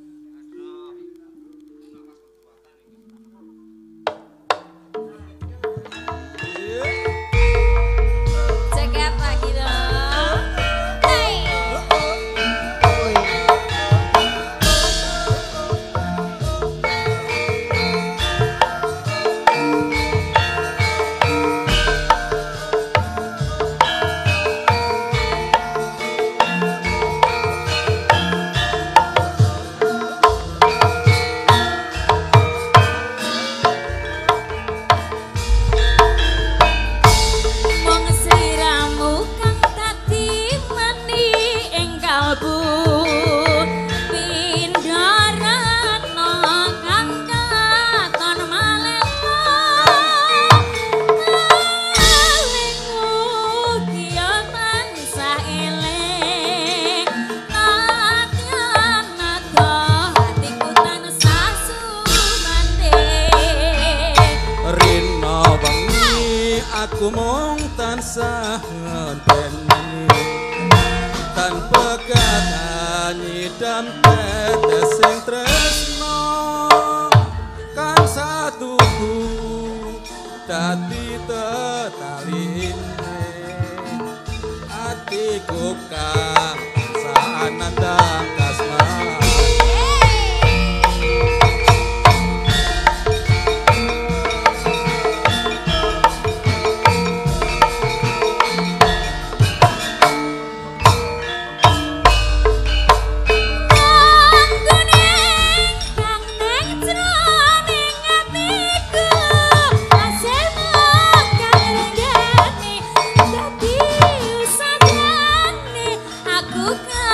[SPEAKER 10] Cekat lagi dong. Hey. Wong sliramu kang dadi meni ing kalbu pindharana kang katon malena alingmu kiyo tansah eling atyan naga hatiku tansah sumande
[SPEAKER 4] Rina wengi aku mung tansah ngenteni tanpa kanyi dan tetes sing tresno kan satuku dadi tetaline atiku kang saanandang kasmane
[SPEAKER 10] Aku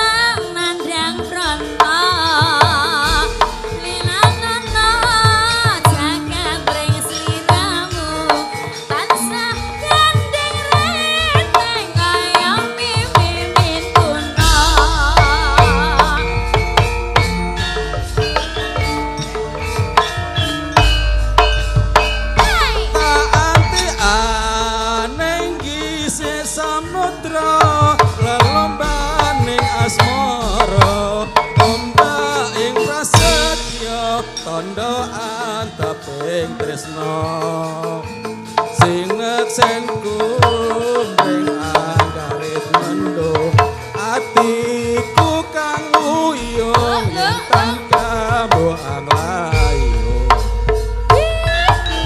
[SPEAKER 4] tresno sing ngeksenku ning anggarit mendo atiku kang uyung tangka boang layu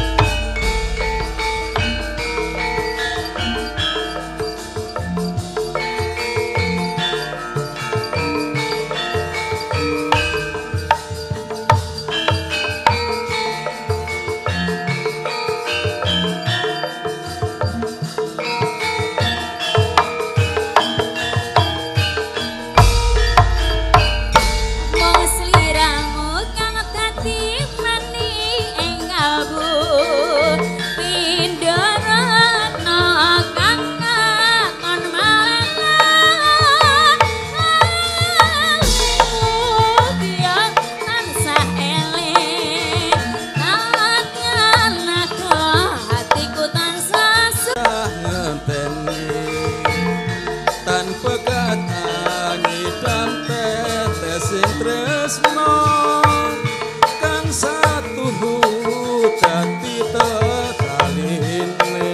[SPEAKER 4] sing tresno kang satuhu dadi tetaline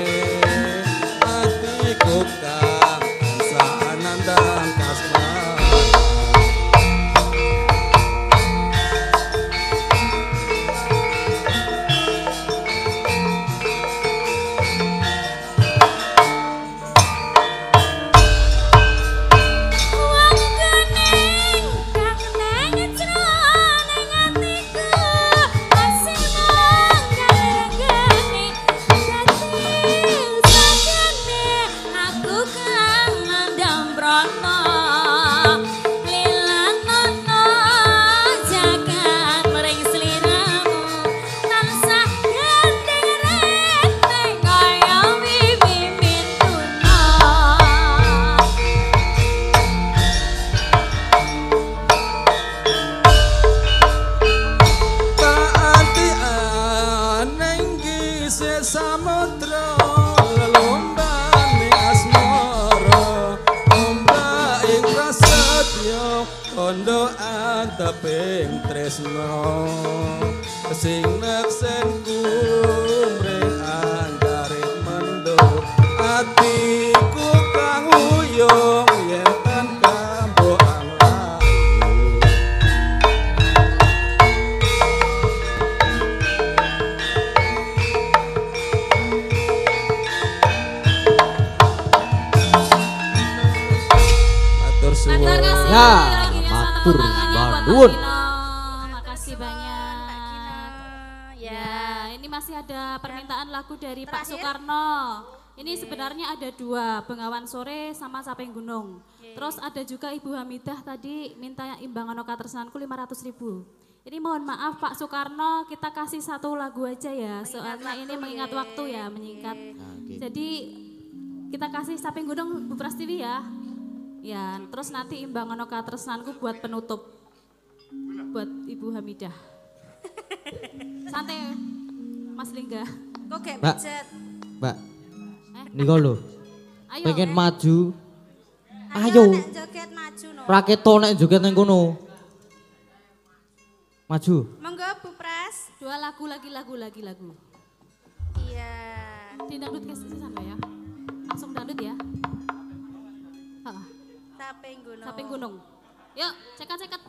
[SPEAKER 4] atiku kang sanandang kasmana. Samudra lelombane asmara ombak ing prasetya kandha anteping tresna sing neksen kumring antarit mendo atiku kang uyung yen tan kambokan
[SPEAKER 7] Ya, matur nuwun.
[SPEAKER 9] Makasih banyak. Ya, ini masih ada permintaan lagu dari Pak Soekarno. Ini sebenarnya ada dua, Bengawan Sore sama Saping Gunung. Terus ada juga Ibu Hamidah tadi minta imbangan oka tersenanku lima ratus ribu. Ini mohon maaf Pak Soekarno, kita kasih satu lagu aja ya, soalnya ini mengingat waktu ya, menyingkat. Jadi kita kasih Saping Gunung Bu Prastiwi ya. Ya, terus nanti imbangan oka tresnanku buat penutup. Buat Ibu Hamidah. Santai, Mas Lingga.
[SPEAKER 8] Kok kayak
[SPEAKER 7] Mbak,
[SPEAKER 8] pijet?
[SPEAKER 7] Mbak,
[SPEAKER 9] Eh?
[SPEAKER 7] niko lho,
[SPEAKER 9] Ayo,
[SPEAKER 7] pengen
[SPEAKER 9] eh.
[SPEAKER 7] maju.
[SPEAKER 8] Ayo,
[SPEAKER 7] Ayo,
[SPEAKER 8] nek joget maju no.
[SPEAKER 7] raketo nek joget nang kono. Maju.
[SPEAKER 8] Monggo Bu Pras.
[SPEAKER 9] Dua lagu lagi, lagu lagi, lagu.
[SPEAKER 8] Iya.
[SPEAKER 9] Di dangdut ke sini sampai ya. Langsung dangdut ya. Heeh.
[SPEAKER 8] Saping Gunung.
[SPEAKER 9] Saping Gunung. Yuk, cekat-cekat